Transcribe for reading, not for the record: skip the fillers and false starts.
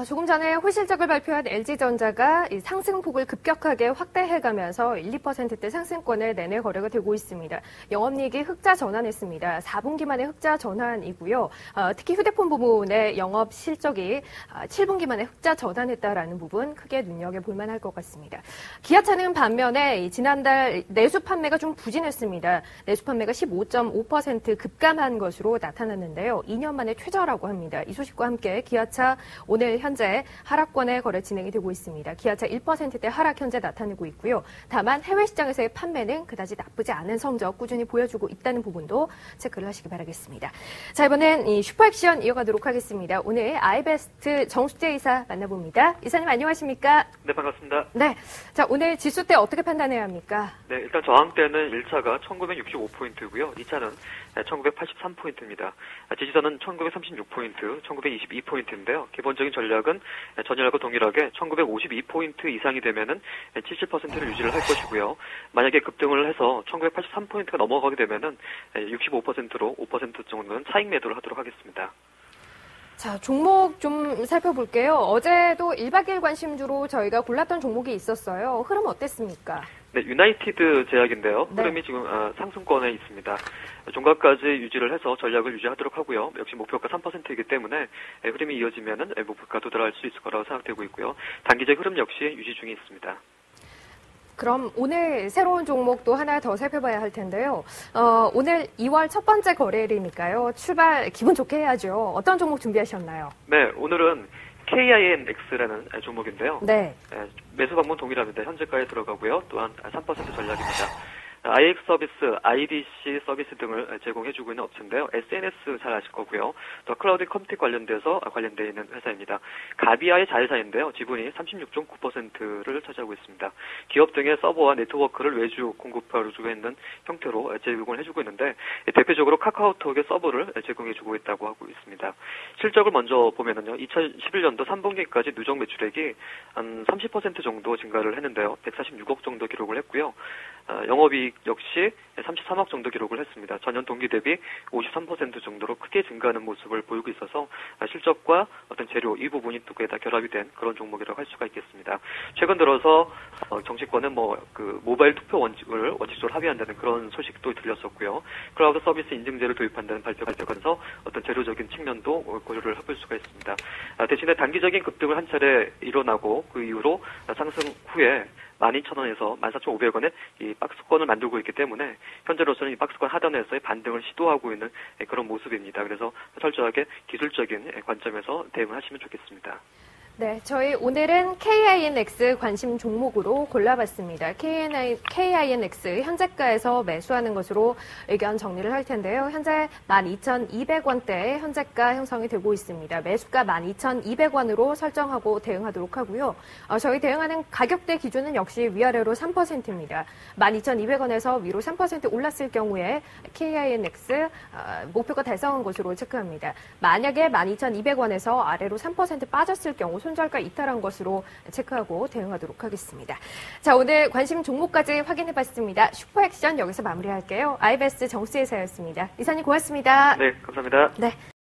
조금 전에 홀실적을 발표한 LG전자가 이 상승폭을 급격하게 확대해가면서 1, 2%대 상승권을 내내 거래가 되고 있습니다. 영업이익이 흑자 전환했습니다. 4분기 만에 흑자 전환이고요. 특히 휴대폰 부문의 영업 실적이 7분기 만에 흑자 전환했다라는 부분 크게 눈여겨볼 만할 것 같습니다. 기아차는 반면에 지난달 내수 판매가 좀 부진했습니다. 내수 판매가 15.5% 급감한 것으로 나타났는데요. 2년 만에 최저라고 합니다. 이 소식과 함께 기아차 오늘 현재 하락권의 거래 진행이 되고 있습니다. 기아차 1%대 하락 현재 나타내고 있고요. 다만 해외 시장에서의 판매는 그다지 나쁘지 않은 성적 꾸준히 보여주고 있다는 부분도 체크를 하시기 바라겠습니다. 자, 이번엔 이 슈퍼액션 이어가도록 하겠습니다. 오늘 아이베스트 정수재 이사 만나봅니다. 이사님 안녕하십니까? 네, 반갑습니다. 네. 자, 오늘 지수 때 어떻게 판단해야 합니까? 네, 일단 저항대는 1차가 1965포인트고요. 2차는 1983포인트입니다. 지지선은 1936포인트, 1922포인트인데요. 기본적인 전략은 전일과 동일하게 1952포인트 이상이 되면은 70%를 유지를 할 것이고요. 만약에 급등을 해서 1983포인트가 넘어가게 되면은 65%로 5% 정도는 차익 매도를 하도록 하겠습니다. 자, 종목 좀 살펴볼게요. 어제도 1박 2일 관심주로 저희가 골랐던 종목이 있었어요. 흐름 어땠습니까? 네, 유나이티드 제약인데요. 네. 흐름이 지금 상승권에 있습니다. 종가까지 유지를 해서 전략을 유지하도록 하고요. 역시 목표가 3%이기 때문에 흐름이 이어지면은 목표가 도달할 수 있을 거라고 생각되고 있고요. 단기적 흐름 역시 유지 중에 있습니다. 그럼 오늘 새로운 종목도 하나 더 살펴봐야 할 텐데요. 오늘 2월 첫 번째 거래일이니까요. 출발 기분 좋게 해야죠. 어떤 종목 준비하셨나요? 네, 오늘은 KINX라는 종목인데요. 네. 매수 방문 동일합니다. 현재가에 들어가고요. 또한 3% 전략입니다. IX 서비스, IDC 서비스 등을 제공해주고 있는 업체인데요. SNS 잘 아실 거고요. 또 클라우드 컴퓨팅 관련되어 있는 회사입니다. 가비아의 자회사인데요. 지분이 36.9%를 차지하고 있습니다. 기업 등의 서버와 네트워크를 외주 공급해주고 있는 형태로 제공을 해주고 있는데 대표적으로 카카오톡의 서버를 제공해주고 있다고 하고 있습니다. 실적을 먼저 보면은요. 2011년도 3분기까지 누적 매출액이 한 30% 정도 증가를 했는데요. 146억 정도 기록을 했고요. 영업이익 역시 33억 정도 기록을 했습니다. 전년 동기 대비 53% 정도로 크게 증가하는 모습을 보이고 있어서 실적과 어떤 재료 이 부분이 두 개 다 결합이 된 그런 종목이라고 할 수가 있겠습니다. 최근 들어서 정치권은 모바일 투표 원칙을 원칙적으로 합의한다는 그런 소식도 들렸었고요. 클라우드 서비스 인증제를 도입한다는 발표가 있어서 어떤 재료적인 측면도 고려를 해볼 수가 있습니다. 대신에 단기적인 급등을 한 차례 일어나고 그 이후로 상승 후에 12,000원에서 14,500원에 이 박스권을 만들고 있기 때문에 현재로서는 이 박스권 하단에서의 반등을 시도하고 있는 그런 모습입니다. 그래서 철저하게 기술적인 관점에서 대응을 하시면 좋겠습니다. 네, 저희 오늘은 KINX 관심 종목으로 골라봤습니다. KINX 현재가에서 매수하는 것으로 의견 정리를 할 텐데요. 현재 12,200원대의 현재가 형성이 되고 있습니다. 매수가 12,200원으로 설정하고 대응하도록 하고요. 저희 대응하는 가격대 기준은 역시 위아래로 3%입니다. 12,200원에서 위로 3% 올랐을 경우에 KINX 목표가 달성한 것으로 체크합니다. 만약에 12,200원에서 아래로 3% 빠졌을 경우 손절가 이탈한 것으로 체크하고 대응하도록 하겠습니다. 자, 오늘 관심 종목까지 확인해봤습니다. 슈퍼액션 여기서 마무리할게요. 아이베스트 정수재 이사였습니다. 이사님 고맙습니다. 네, 감사합니다. 네.